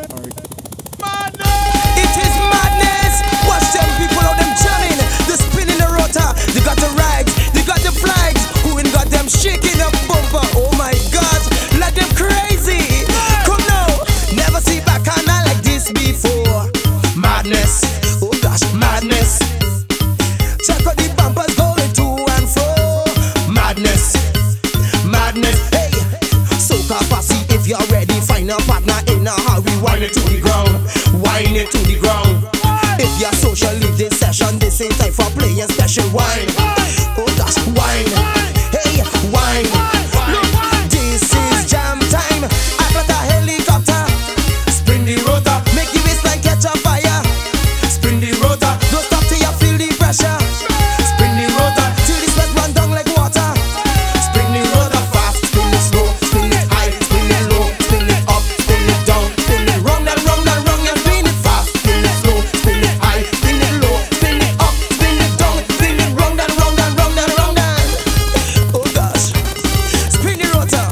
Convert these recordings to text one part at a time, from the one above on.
It is madness. Watch them people out them jamming. They spinning the rotor. They got the rags, they got the flags. Who ain't got them shaking the bumper? Oh my God, like them crazy. Come now, never see back on like this before. Madness, oh gosh, madness. Check out the bumpers going to and fro. Madness, madness. Hey, soca posse, if you're ready, find a partner in a hurry. Wind it to the ground, wind it to the ground. If you're social, leave this session. This ain't time for playing special wine. Oh gosh, wine. Hey, wine. Look, this is jam time. I got a helicopter. Spin the rotor, make the waistline catch a fire. Spin the rotor, don't stop till you feel the pressure. Spin the rotor, till the sweat run down like water. Spin the rotor fast, spin it slow, spin it high, spin it low, spin it up, spin it down, spin it round and round and round and spin it fast, spin it slow, spin it high, spin it low, spin it up, spin it down, spin it round and round and round and round and. Oh gosh, spin the rotor.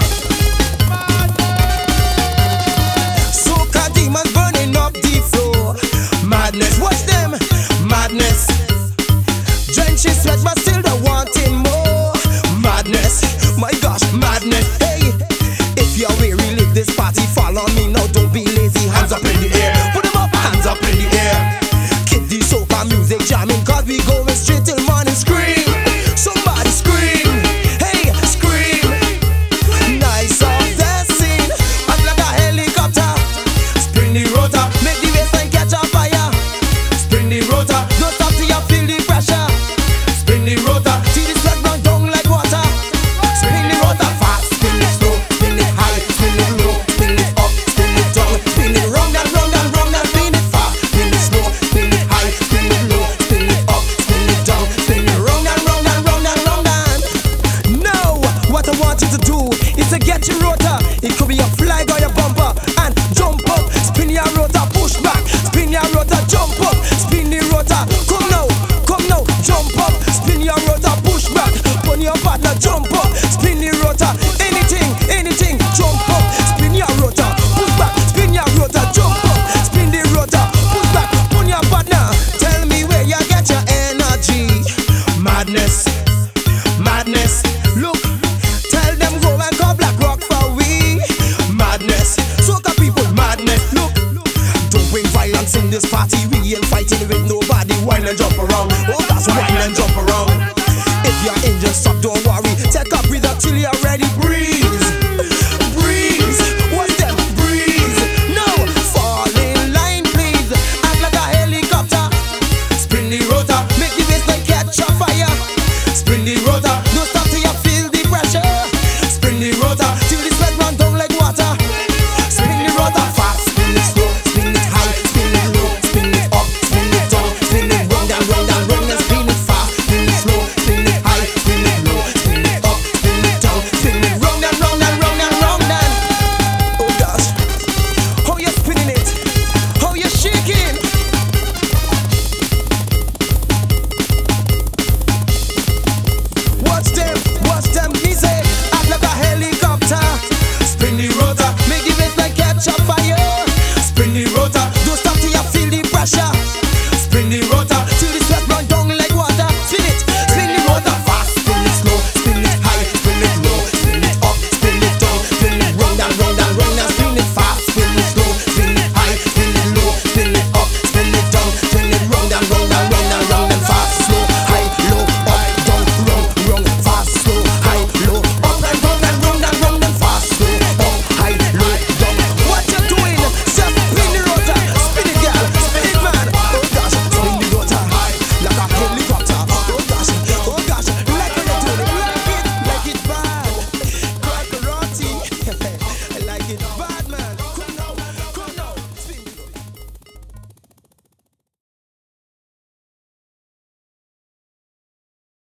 Soca demons burning up the floor. Madness, watch them, madness. Drenching sweat but still they're wanting more. Madness, my gosh, madness. Hey, if you're weary, leave this party, follow me now, don't be lazy. Hands up in the air, put them up, hands up in the air. Keep the soca music jamming, cause we going straight till morning. Scream, somebody scream, hey, scream. Nice off that scene, act like a helicopter. Spin the rotor, make the waistline catch a fire. Spin the rotor, don't stop till you feel the pressure. Spin the rotor, till the sweat run down like water. Spin the rotor fast, spin it slow, spin it high, spin it low, spin it up, spin it down, spin it round and round and round and spin it fast, spin it slow, spin it high, spin it low, spin it up, spin it down, spin it round and round and round and round and. Now, what I want you to do is to get your rotor. It could be your flag or your bumper and jump up, spin your rotor, push back, spin your rotor, jump up, spin the rotor. Come now, jump up, spin your rotor, push back, put your partner, jump up, spin the rotor. Anything, jump up, spin your rotor, push back, spin your rotor, jump up, spin the rotor, push back, put your partner. Tell me where you get your energy. Madness, madness. Look, tell them go and call Black Rock for we. Madness, soca people, madness. Look, don't bring violence in this party. We ain't fighting with nobody. Wine and jump around. Oh, that's wine and jump around. If you're injured, stop, don't